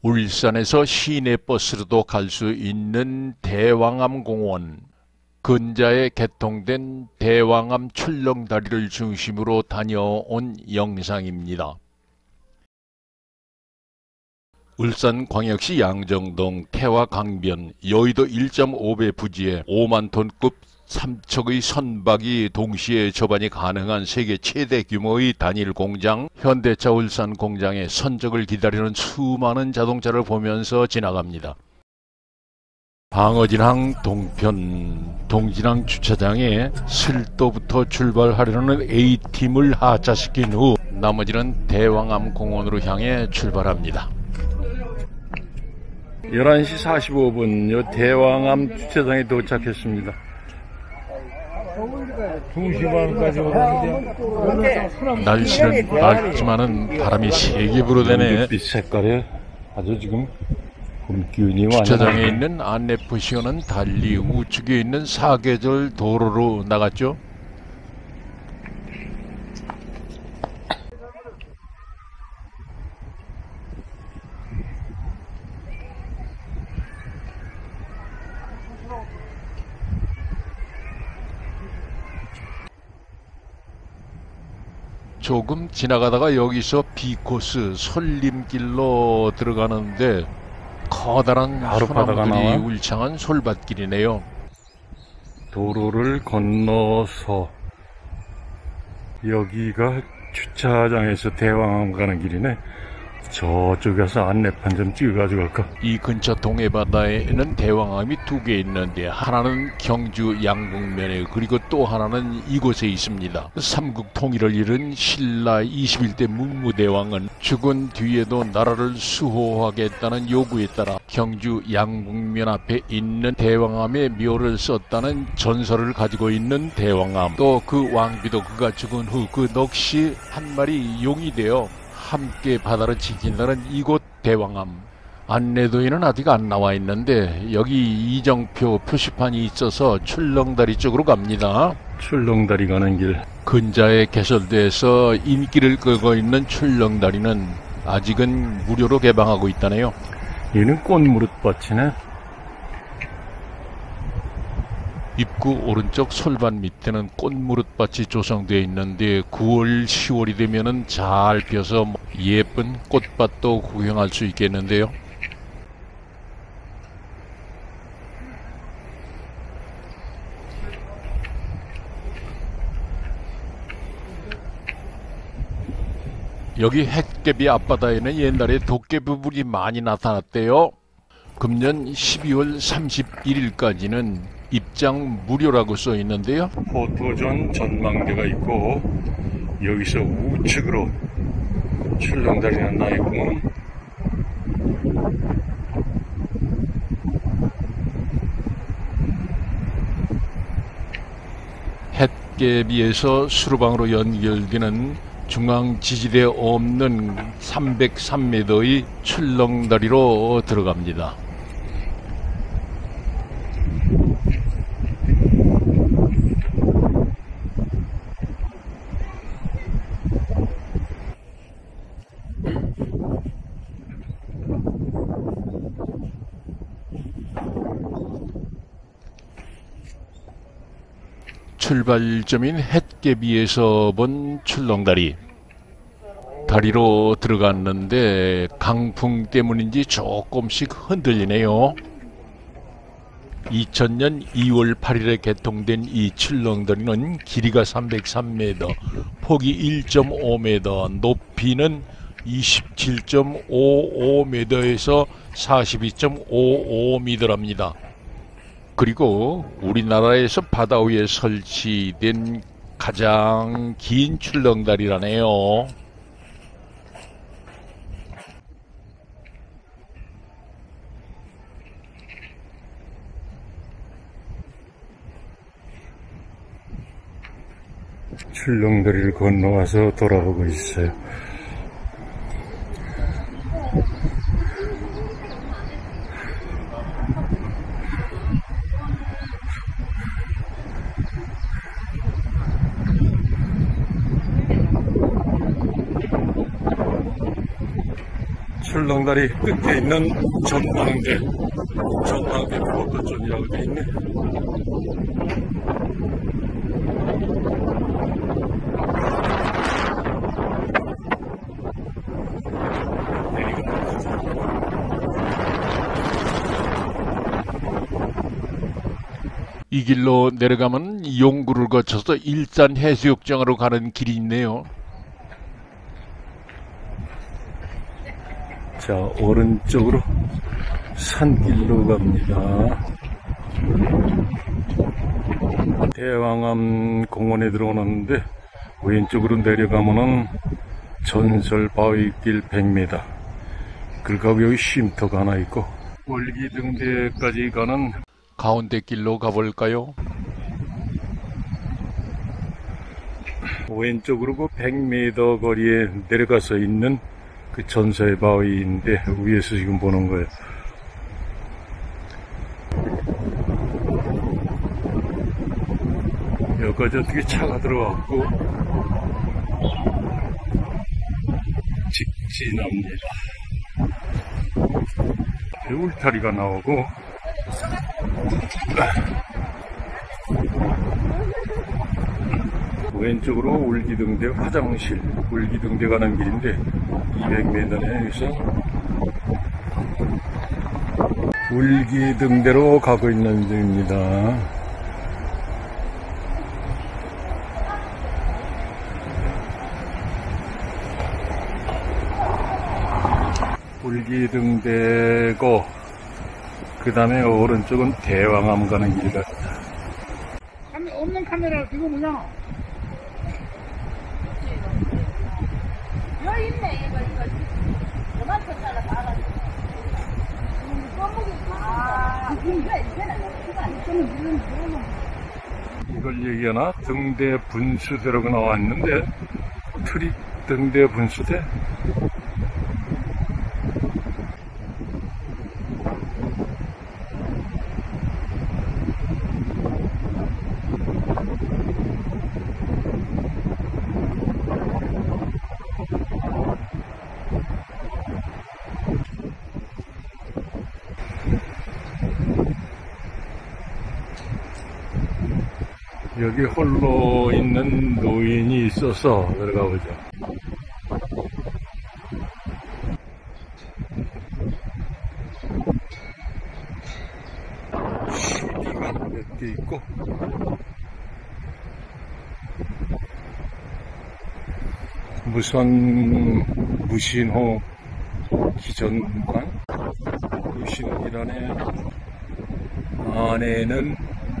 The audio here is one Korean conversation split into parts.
울산에서 시내버스로도 갈 수 있는 대왕암공원. 근자에 개통된 대왕암 출렁다리를 중심으로 다녀온 영상입니다. 울산광역시 양정동 태화 강변 여의도 1.5배 부지에 5만 톤급 3척의 선박이 동시에 접안이 가능한 세계 최대 규모의 단일 공장 현대차 울산 공장의 선적을 기다리는 수많은 자동차를 보면서 지나갑니다. 방어진항 동편 동진항 주차장에 슬도부터 출발하려는 A팀을 하차시킨 후 나머지는 대왕암 공원으로 향해 출발합니다. 11시 45분 대왕암 주차장에 도착했습니다. 2시 반까지 오는데 날씨는 맑지만은 바람이 세게 불어대네. 빛 색깔에 아주 지금 봄기운이 많이. 주차장에 있는 안내표시어는 달리 우측에 있는 사계절 도로로 나갔죠. 조금 지나가다가 여기서 B코스 솔림길로 들어가는데 커다란 소나무들이 울창한 솔밭길이네요. 도로를 건너서 여기가 주차장에서 대왕암 가는 길이네. 저쪽에 가서 안내판 좀 찍어가지고 갈까? 이 근처 동해바다에는 대왕암이 2개 있는데 하나는 경주 양북면에 그리고 또 하나는 이곳에 있습니다. 삼국 통일을 이룬 신라 21대 문무대왕은 죽은 뒤에도 나라를 수호하겠다는 요구에 따라 경주 양북면 앞에 있는 대왕암에 묘를 썼다는 전설을 가지고 있는 대왕암. 또 그 왕비도 그가 죽은 후 그 넋이 한 마리 용이 되어 함께 바다를 지킨다는 이곳 대왕암. 안내도에는 아직 안 나와 있는데 여기 이정표 표시판이 있어서 출렁다리 쪽으로 갑니다. 출렁다리 가는 길. 근자에 개설돼서 인기를 끌고 있는 출렁다리는 아직은 무료로 개방하고 있다네요. 얘는 꽃무릇밭이네. 입구 오른쪽 솔밭 밑에는 꽃무릇밭이 조성되어 있는데 9월, 10월이 되면은 잘 펴서 예쁜 꽃밭도 구경할 수 있겠는데요. 여기 햇개비 앞바다에는 옛날에 도깨비불이 많이 나타났대요. 금년 12월 31일까지는 입장 무료라고 써 있는데요. 포토존 전망대가 있고 여기서 우측으로 출렁다리는 나있고 햇개비에서 수로방으로 연결되는 중앙 지지대 없는 303m의 출렁다리로 들어갑니다. 출발점인 햇개비에서 본 출렁다리. 다리로 들어갔는데 강풍 때문인지 조금씩 흔들리네요. 2000년 2월 8일에 개통된 이 출렁다리는 길이가 303m, 폭이 1.5m, 높이는 27.55m에서 42.55m랍니다. 그리고 우리나라에서 바다 위에 설치된 가장 긴 출렁다리라네요. 출렁다리를 건너와서 돌아오고 있어요. 울렁다리 끝에 있는 전망대 포토존이라고 되어 있네. 이 길로 내려가면 용구를 거쳐서 일산 해수욕장으로 가는 길이 있네요. 자, 오른쪽으로 산길로 갑니다. 대왕암 공원에 들어오는데 왼쪽으로 내려가면은 전설바위길 100m, 그리고 여기 쉼터가 하나 있고 월기등대까지 가는 가운데 길로 가볼까요? 왼쪽으로 그 100m 거리에 내려가서 있는 그 전설의 바위인데 위에서 지금 보는 거예요. 여기까지 어떻게 차가 들어왔고 직진합니다. 울타리가 나오고 왼쪽으로 울기등대 화장실, 울기등대 가는 길인데 200m 내에서 울기등대로 가고 있는 중입니다. 울기등대고 그 다음에 오른쪽은 대왕암 가는 길 같다. 없는 카메라 그거 뭐냐? 여기 있네. 이거 도망쳤다가 나가지고 이걸 얘기하나? 등대 분수대라고 나왔는데 트릭 등대 분수대? 여기 홀로 있는 노인이 있어서 들어가 보죠. CD가 몇 개 있고 무신호 기전관, 무신호기란의 안에는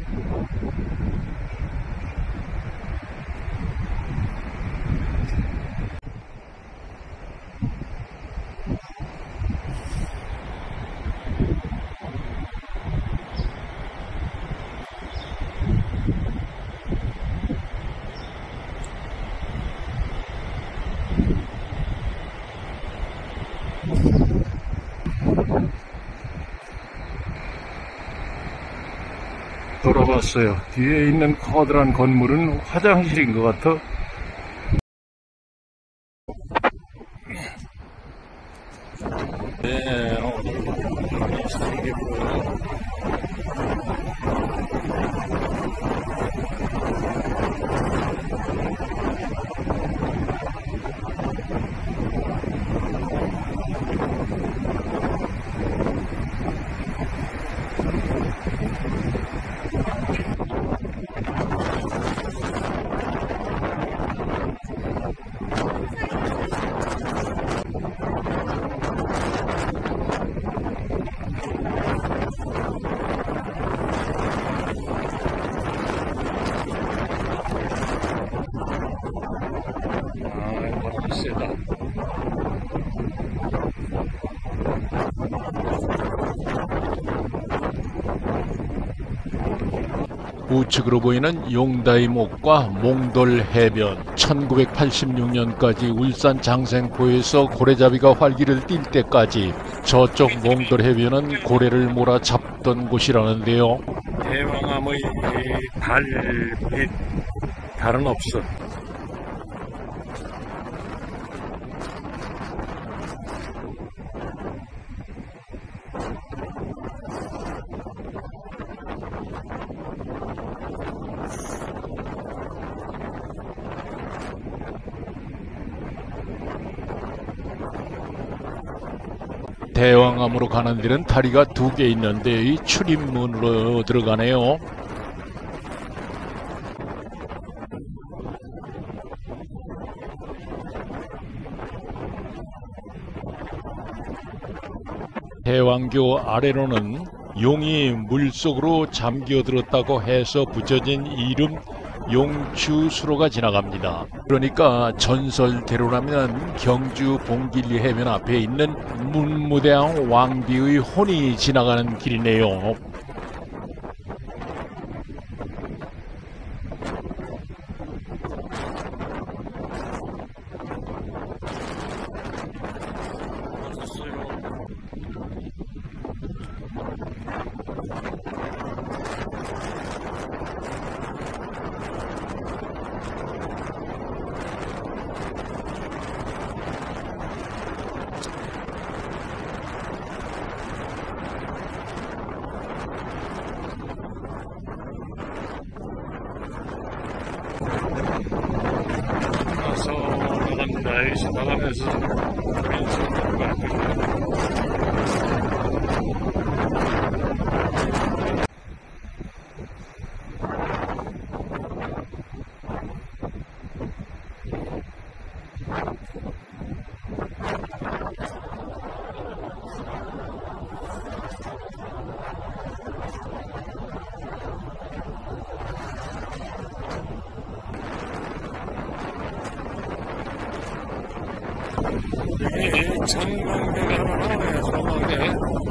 돌아봤어요. 뒤에 있는 커다란 건물은 화장실인 것 같아. 네, 이게 뭐야? 세다. 우측으로 보이는 용다이목과 몽돌 해변. 1986년까지 울산 장생포에서 고래잡이가 활기를 띨 때까지 저쪽 몽돌 해변은 고래를 몰아잡던 곳이라는데요. 대왕암의 달빛, 달은 없어. 대왕암으로 가는 데는 다리가 2개 있는데 이 출입문으로 들어가네요. 대왕교 아래로는 용이 물속으로 잠겨들었다고 해서 붙여진 이름 용추수로가 지나갑니다. 그러니까 전설대로라면 경주 봉길리 해변 앞에 있는 문무대왕 왕비의 혼이 지나가는 길이네요. 여기서 나가면서 왼손으로 갈 거예요. 여기 전망대가 나오네요. 전망대.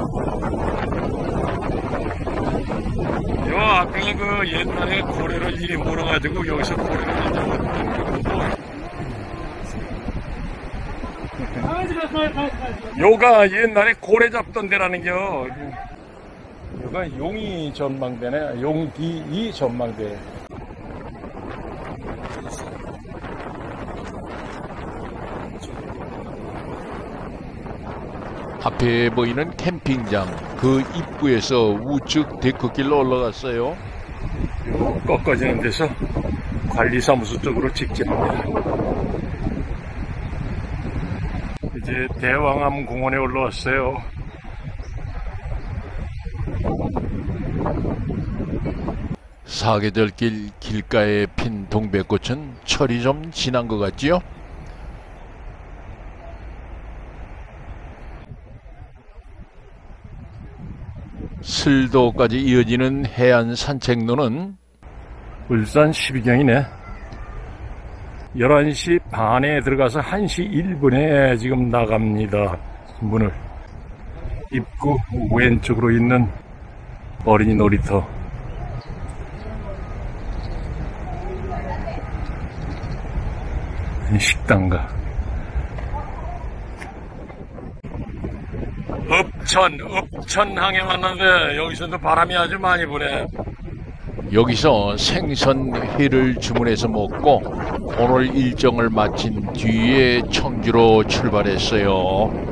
요 앞에가 그 옛날에 고래를 이리 몰아가지고 여기서 고래를 잡았던 거고. 요가 옛날에 고래 잡던 데라는겨. 요가 용이 전망대네. 용기 전망대. 앞에 보이는 캠핑장 그 입구에서 우측 데크길로 올라갔어요. 요 꺾어지는 데서 관리사무소 쪽으로 직진합니다. 이제 대왕암 공원에 올라왔어요. 사계절길 길가에 핀 동백꽃은 철이 좀 지난 것 같지요? 슬도까지 이어지는 해안 산책로는 울산 12경이네. 11시 반에 들어가서 1시 1분에 지금 나갑니다. 문을. 입구 왼쪽으로 있는 어린이 놀이터. 식당가. 읍천항에 왔는데 여기서도 바람이 아주 많이 부네. 여기서 생선회를 주문해서 먹고 오늘 일정을 마친 뒤에 청주로 출발했어요.